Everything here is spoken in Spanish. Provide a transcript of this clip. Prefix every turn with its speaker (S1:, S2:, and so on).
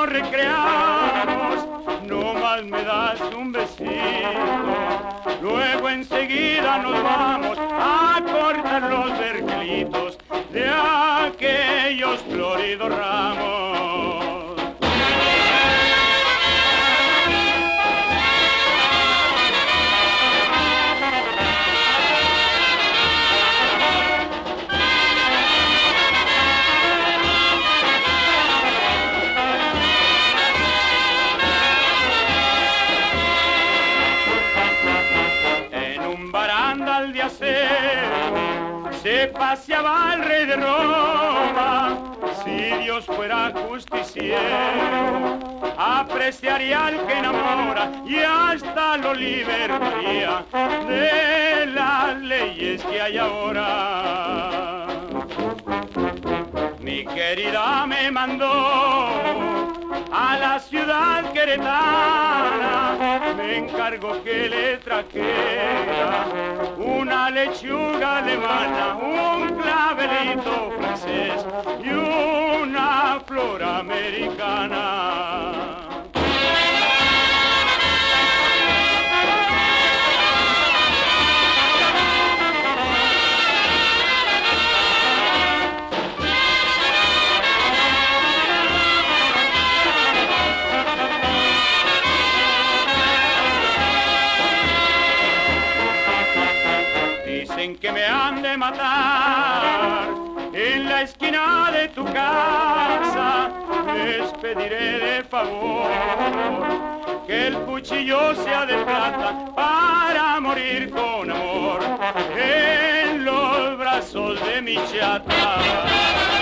S1: nos recreamos, no más me das un besito, luego enseguida nos vamos a cortar los vergelitos de aquellos floridos ramos. De acero se paseaba el rey de Roma. Si Dios fuera justiciero, apreciaría al que enamora y hasta lo liberaría de las leyes que hay ahora. Mi querida me mandó a la ciudad queretana, me encargó que le trajera una lechuga alemana, un clavelito francés y una flor americana. Dicen que me han de matar en la esquina de tu casa. Les pediré de favor que el cuchillo sea de plata para morir con amor en los brazos de mi chata.